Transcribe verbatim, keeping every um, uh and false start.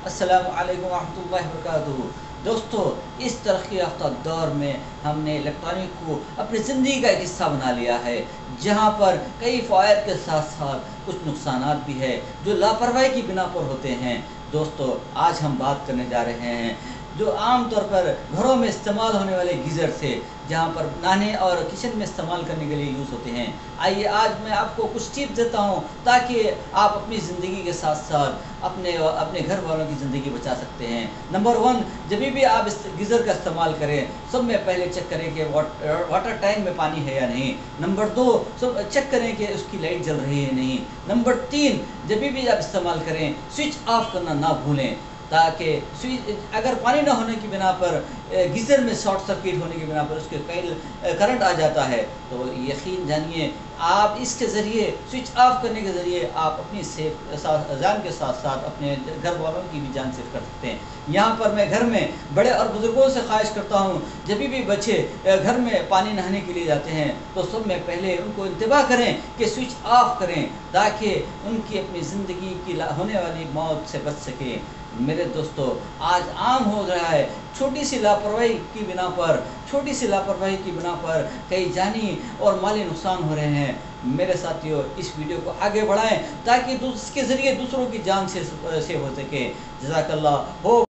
अस्सलामु अलैकुम रहमतुल्लाहि वबरकातुहू। दोस्तों, इस तरक्की याफ्ता दौर में हमने इलेक्ट्रॉनिक को अपनी ज़िंदगी का एक हिस्सा बना लिया है, जहाँ पर कई फ़वाइद के साथ साथ कुछ नुकसानात भी है जो लापरवाही की बिना पर होते हैं। दोस्तों, आज हम बात करने जा रहे हैं जो आम तौर पर घरों में इस्तेमाल होने वाले गीज़र से, जहाँ पर नहाने और किचन में इस्तेमाल करने के लिए यूज़ होते हैं। आइए आज मैं आपको कुछ टिप्स देता हूँ ताकि आप अपनी ज़िंदगी के साथ साथ अपने अपने घर वालों की ज़िंदगी बचा सकते हैं। नंबर वन, जब भी आप इस गीज़र का इस्तेमाल करें, सब में पहले चेक करें कि वाटर टैंक में पानी है या नहीं। नंबर दो, सब चेक करें कि उसकी लाइट जल रही है नहीं। नंबर तीन, जब भी आप इस्तेमाल करें स्विच ऑफ करना ना भूलें, ताकि स्विच अगर पानी ना होने की बिना पर गीज़र में शॉर्ट सर्किट होने की बिना पर उसके कई करंट आ जाता है, तो यकीन जानिए आप इसके ज़रिए स्विच ऑफ करने के ज़रिए आप अपनी सेफ जान के साथ साथ अपने घर वालों की भी जान सेव कर सकते हैं। यहाँ पर मैं घर में बड़े और बुज़ुर्गों से ख्वाहिश करता हूँ, जब भी बच्चे घर में पानी नहाने के लिए जाते हैं तो सब में पहले उनको इंतबाह करें कि स्विच ऑफ करें, ताकि उनकी अपनी ज़िंदगी की होने वाली मौत से बच सके। मेरे दोस्तों, आज आम हो रहा है छोटी सी लापरवाही की बिना पर छोटी सी लापरवाही की बिना पर कई जानी और माली नुकसान हो रहे हैं। मेरे साथियों, इस वीडियो को आगे बढ़ाएं ताकि इसके ज़रिए दूसरों की जान से सेव हो सके। जज़ाकल्लाह हो।